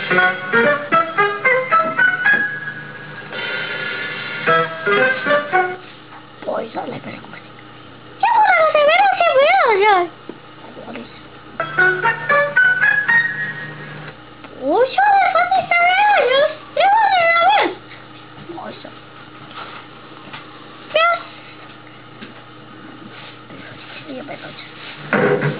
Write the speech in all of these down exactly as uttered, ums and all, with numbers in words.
Poi sa le per come. Ya ora se vero che vero ya. O şu an efendim seviyoruz. Ne var ya abi? Maşallah. Biraz. İyi ben hocam.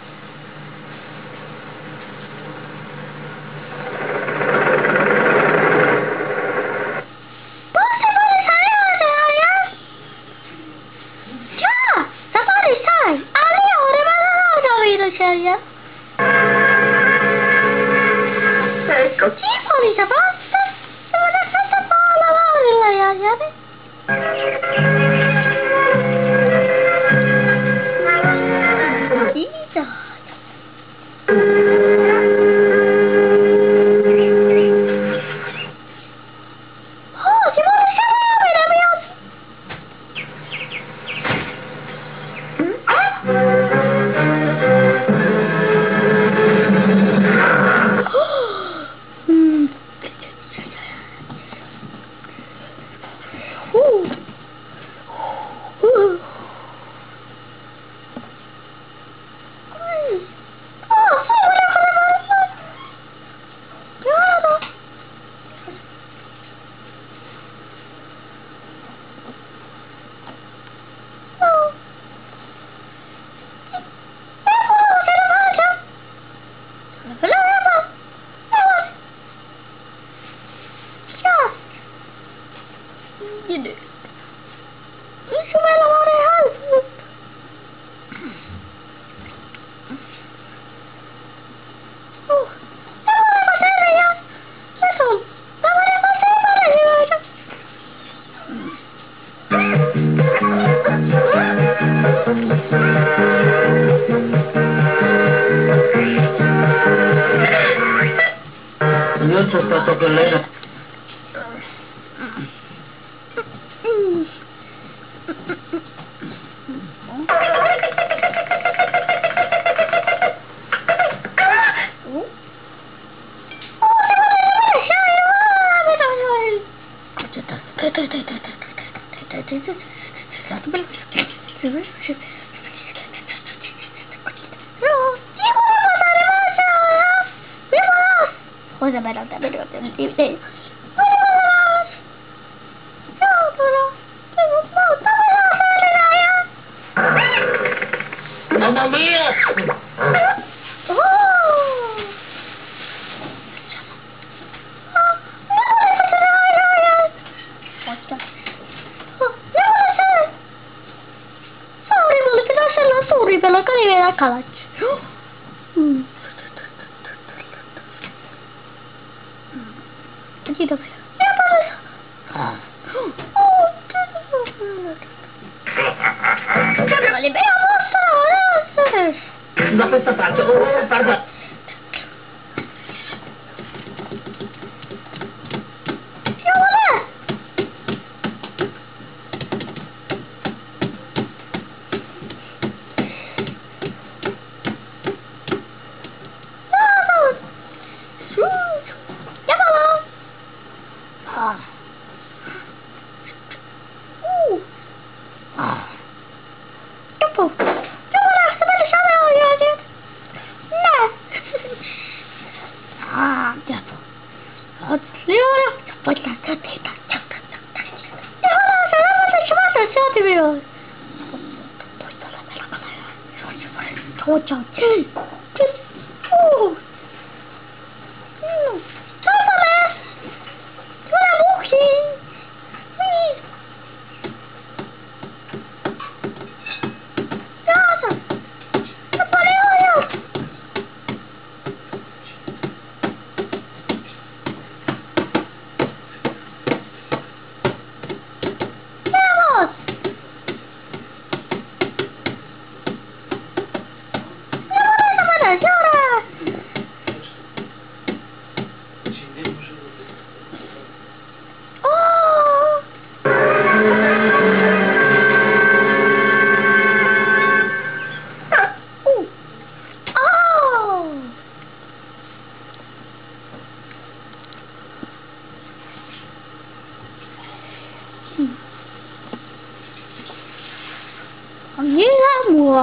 Ya. Ecco, chi fuori da pasta? Sono una stata palla la ya, ya ve? Ida. Oh, si vuole sapere la mia. Gini. Ini cuma lamar hal. Oh, lamar pasal ya. Betul. Lamar pasal mana ya? Io c'ho stato con lei. Cosa bella, bella, bella, bella. Mamma mia! Sorry, pero kali vera kalah. Hmm. Gitu. Ya panas. Ah. Oh, kali vera mossa. Da questa parte, oh, guarda. Ah. Uh. Ah. Dopo. Dopo la sta bella sana, ya. Nah.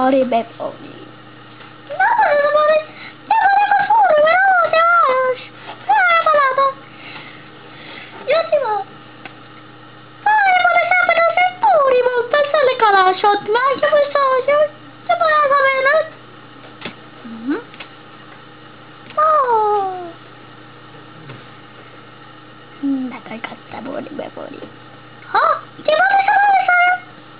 Bori Bebori. No, no, Bori. Ja volevo fuori, veloce, veloce. Vai, malato. Io ti voglio. Vai, vuole sapere se puri, molto se le conosco. Ma io mi so, io ti voglio sapere. Mhm. Oh. Dai, cazzo, Bori Bebori. Oh, ti voglio sapere, sai?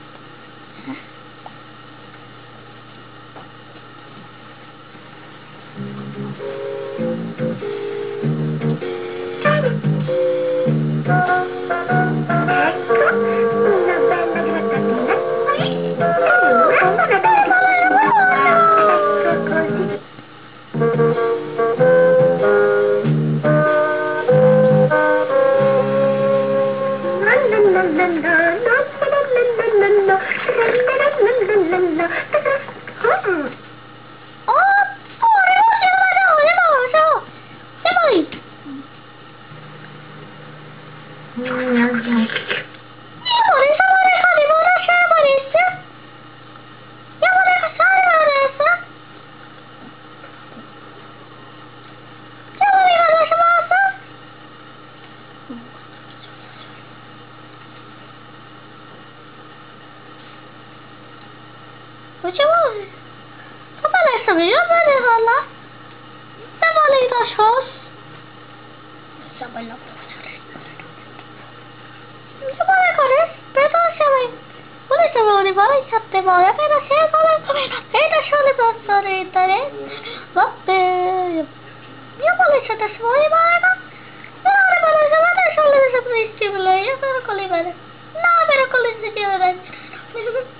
What you want? Come on, let's have a look at it, Hala. Come on, little horse. Come on, look at it. Come on, look at it. Better show me. What is the only one? Shut the boy. I better say, come on, come on. Better show me what's on the internet. What the? You want to shut the boy, Marga? No, no, no, no, no, show me the stimulation. You better call it better. No, better call it the stimulation.